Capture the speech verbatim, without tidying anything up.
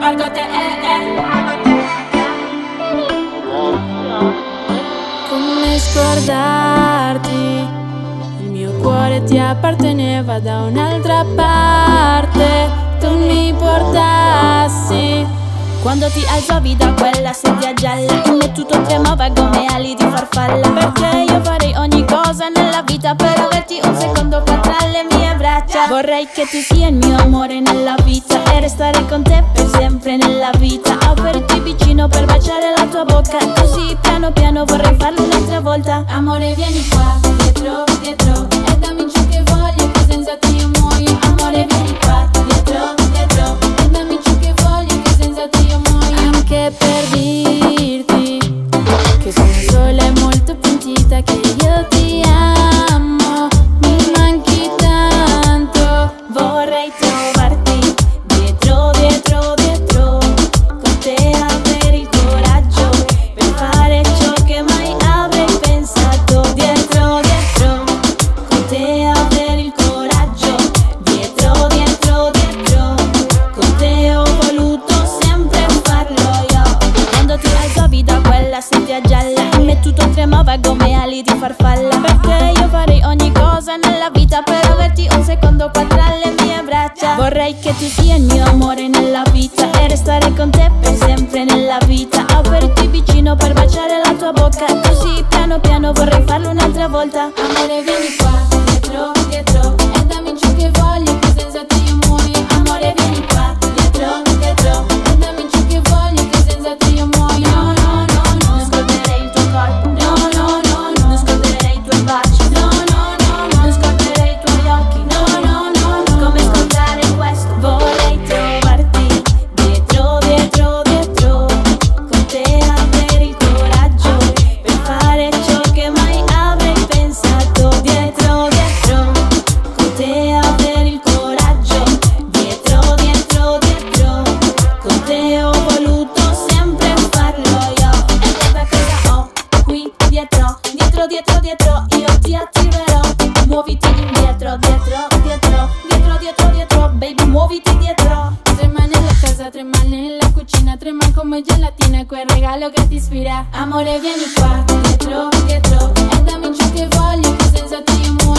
largo a te, eh, eh. Come scordarti? Il mio cuore ti apparteneva da un'altra parte. Tu mi portassi Quando ti alzavi da quella sedia gialla, in me tutto tremava come ali di farfalla. Perché io farei ogni cosa nella vita per averti un secondo qua tra le mie braccia. Vorrei che tu sia il mio amore nella vita e restare con te per sempre nella vita. Averti vicino per baciare la tua bocca, così piano piano vorrei farlo un'altra volta. Amore vieni qua, dietro, dietro, e dammi ciò che voglio, che senza te io muoio. Amore vieni qua, dietro, dietro, e dammi ciò che voglio, che senza te io muoio. anche per dirti che sono sola e molto pentita, che io ti amo, mi manchi tanto. Vorrei trovarti dietro, dietro, dietro, con te avere il coraggio per fare ciò che mai avrei pensato. Dietro, dietro, con te avere il coraggio. Dietro, dietro, dietro, con te ho voluto sempre farlo io. Quando ti alzavi da quella sedia gialla, in me tutto tremava come ali di farfalla. Perché io farei ogni cosa nella vita per averti un secondo qua tra le mie braccia. Vorrei che tu sia il mio amore nella vita e restare con te per sempre nella vita. Averti vicino per baciare la tua bocca, così piano piano vorrei farlo un'altra volta. Amore vieni qua, dietro, dietro, e dammi ciò che voglio, che senza te io muoio. Amore vieni qua, dietro, dietro, e dammi ciò che voglio, che senza te io muoio. No, no, no, no, non scorderei il tuo corpo. No, no, no, no, non scorderei i tuoi baci. No, no, no, no, non scorderei i tuoi occhi. No, no, no, no, come scordare questo? Vorrei trovarti dietro, dietro, dietro, con te avere il coraggio per fare ciò che mai avrei pensato. Dietro, dietro, con te avere il coraggio. Dietro, dietro, dietro, con te ho voluto sempre farlo io. E guarda cosa ho qui dietro, dietro, dietro, dietro, io ti attiverò. Muoviti indietro, dietro, dietro, dietro, dietro, dietro, baby, muoviti dietro. Trema nella casa, trema nella cucina, trema come gelatina, quel regalo che ti ispira. Amore vieni qua, dietro, dietro, e dammi ciò che voglio, che senza te io muoio.